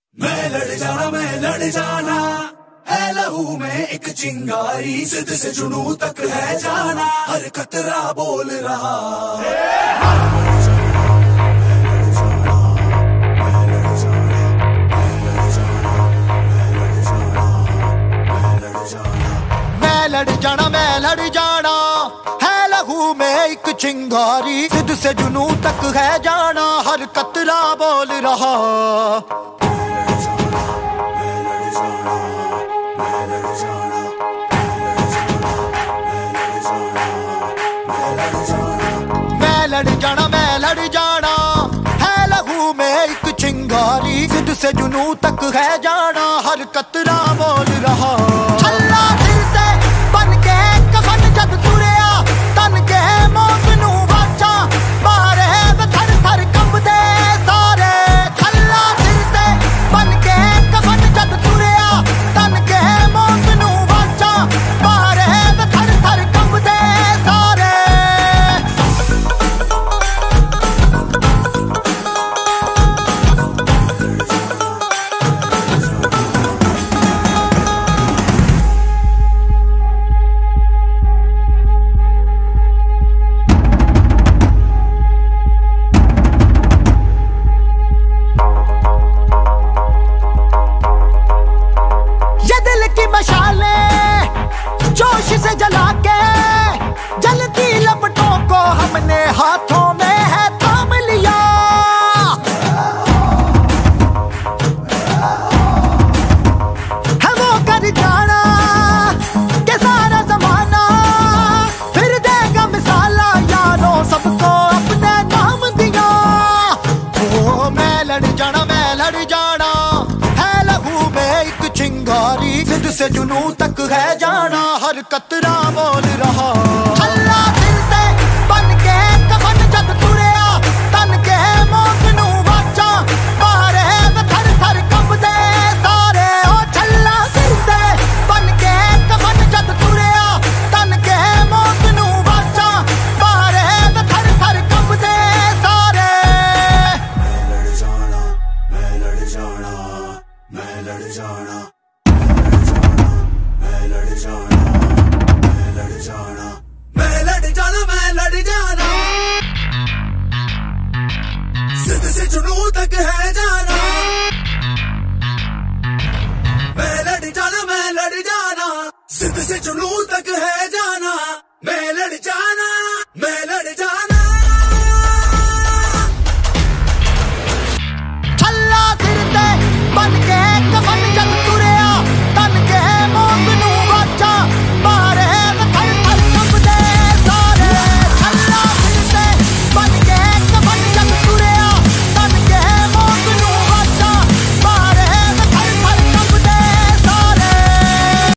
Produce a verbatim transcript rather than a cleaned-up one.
मैं लड़ जाना मैं लड़ जाना है लहू में एक चिंगारी, जिद से जुनू तक है जाना, हर कतरा बोल रहा मैं लड़ जाना मैं लड़ जाना है लहू में एक चिंगारी, जिद से जुनू तक है जाना, हर कतरा बोल रहा। मैं लड़ जाना मैं लड़ जाना है लहू में एक चिंगारी, जिद से जुनू तक है जाना, हर कतरा बोल रहा। छल्ला सिर ते बन के कफन जद तुरिया, तन के मौत नू वाचा, मारे थर थर कंबदे सारे। छल्ला सिर ते बन के कफन जद तुरिया, तन के मौत नू वाचा, मारे थर थर कंबदे सारे। जोश से जला के जलती लपटों को हमने हाथों में है थाम लिया। है वो कर जाना के सारा जमाना फिर देगा मिसाला, यारों सबको अपने नाम दिया। ओ मैं लड़ जाना मैं लड़ जाना है लहू में एक चिंगारी, जिद से जुनू तक है जाना, हर कतरा बोल रहा। छल्ला सिर ते बन के कफन जद तुरिया, तन के मौत नू वाचा, मारे थर थर कंबदे सारे। ओ छल्ला सिर ते बन के कफन जद तुरिया, तन के मौत नू वाचा, मारे थर थर कंबदे सारे। मैं लड़ जाना मैं लड़ जाना मैं लड़ जाना मैं लड़ जाना मैं लड़ जाना मैं लड़ जाना मैं लड़ जाना, जिद से जुनू तक है जाना। मैं लड़ जाना मैं लड़ जाना, जिद से जुनू तक है जाना। मैं लड़ जाना मैं लड़ जाना।